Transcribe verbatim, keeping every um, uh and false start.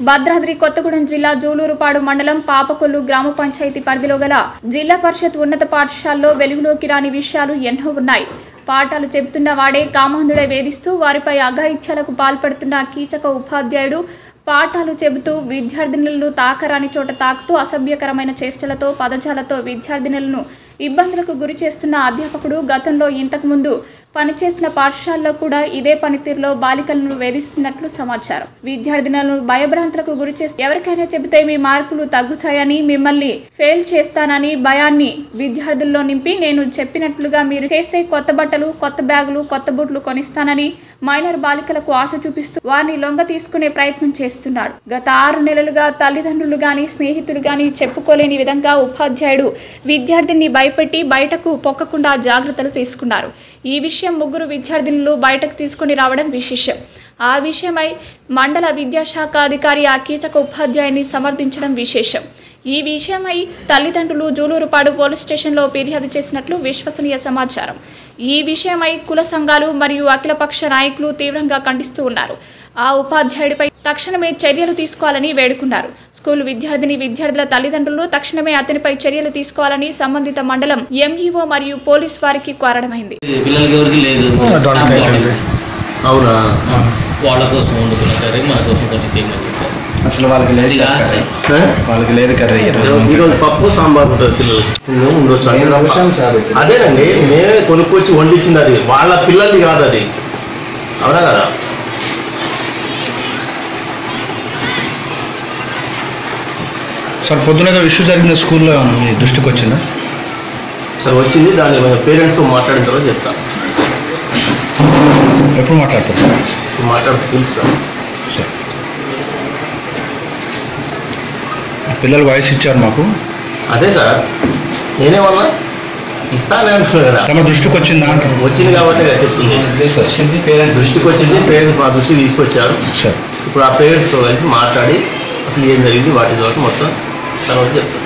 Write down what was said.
భద్రాద్రి కొత్తగూడెం జిల్లా జూలూరుపాడు మండలం పాపకొల్లు గ్రామ పంచాయతీ పరిధిలో గల జిల్లా పరిషత్ ఉన్నత పాఠశాలలో వెలుగులోకి రాని విషయాలు ఎన్నో ఉన్నాయి. పాఠాలు చెబుతున్న వాడే కామాంధుడై వేధిస్తూ వారిపై అఘాయిత్యాలకు పాల్పడుతున్న కీచక ఉపాధ్యాయుడు పాఠాలు చెబుతూ విద్యార్థినులను తాకరాని చోట తాకుతూ అసభ్యకరమైన చేష్టలతో పదజాలతో విద్యార్థినులను ఇబ్బందులకు గురి చేస్తున్న అధ్యాపకుడు గతంలో ఇంతకు ముందు పనిచేసిన పాఠశాలలో కూడా ఇదే పనితీరులో బాలికలను వేధిస్తున్నట్లు సమాచారం. విద్యార్థినులను భయభ్రాంతులకు గురి చేస్తూ ఎవరికైనా చెబితే మీ మార్కులు తగ్గుతాయని, మిమ్మల్ని ఫెయిల్ చేస్తానని భయాన్ని విద్యార్థుల్లో నింపి నేను చెప్పినట్లుగా మీరు చేస్తే కొత్త బట్టలు, కొత్త బ్యాగులు, కొత్త బూట్లు కొనిస్తానని మైనర్ బాలికలకు ఆశ చూపిస్తూ వారిని లొంగ తీసుకునే ప్రయత్నం చేస్తున్నాడు. గత ఆరు నెలలుగా తల్లిదండ్రులు గాని స్నేహితులు గాని చెప్పుకోలేని విధంగా ఉపాధ్యాయుడు విద్యార్థిని భయపెట్టి బయటకు పొక్కకుండా జాగ్రత్తలు తీసుకున్నారు. ఈ విషయం ముగ్గురు విద్యార్థినులు బయటకు తీసుకుని రావడం విశేషం. ఆ విషయమై మండల విద్యాశాఖ అధికారి ఆ కీచక ఉపాధ్యాయుని సమర్థించడం విశేషం. ఈ విషయమై తల్లిదండ్రులు జూలూరుపాడు పోలీస్ స్టేషన్లో ఫిర్యాదు చేసినట్లు విశ్వసనీయ సమాచారం. ఈ విషయమై కుల సంఘాలు మరియు అఖిలపక్ష నాయకులు తీవ్రంగా ఖండిస్తూ ఉన్నారు. ఆ ఉపాధ్యాయుడిపై తక్షణమే చర్యలు తీసుకోవాలని వేడుకున్నారు. స్కూల్ విద్యార్థిని విద్యార్థుల తల్లిదండ్రులు తక్షణమే అతనిపై చర్యలు తీసుకోవాలని సంబంధిత మండలం ఎంఈఓ మరియు పోలీస్ వారికి కోరడమైంది. అసలు వాళ్ళకి లేదు వాళ్ళకి లేదు కర్రీ ఈరోజు పప్పు సాంబార్ ఉంటుంది అదేనండి మేమే కొనుక్కొచ్చి వండించింది, అది వాళ్ళ పిల్లలది కాదు, అది అవునా కదా. సార్ పొద్దునగా ఇష్యూ జరిగిన స్కూల్లో మీ దృష్టికి వచ్చిందా? సార్ వచ్చింది, దాని పేరెంట్స్తో మాట్లాడిన తర్వాత చెప్తాను. ఎప్పుడు మాట్లాడతారు సార్? మాట్లాడుతూ పిలుస్తాను సార్. పిల్లలు వాయిస్ ఇచ్చారు మాకు. అదే సార్ నేనేమన్నా ఇస్తానే అంటున్నాను కదా. తమ దృష్టికి వచ్చిందా? వచ్చింది కాబట్టి చెప్తుంది. పేరెంట్స్ దృష్టికి వచ్చింది, పేరెంట్స్ మా దృష్టికి తీసుకొచ్చారు. సార్ ఇప్పుడు ఆ పేరెంట్స్తో కలిసి మాట్లాడి అసలు ఏం జరిగింది వాటి ద్వారా మొత్తం తర్వాత చెప్తాను.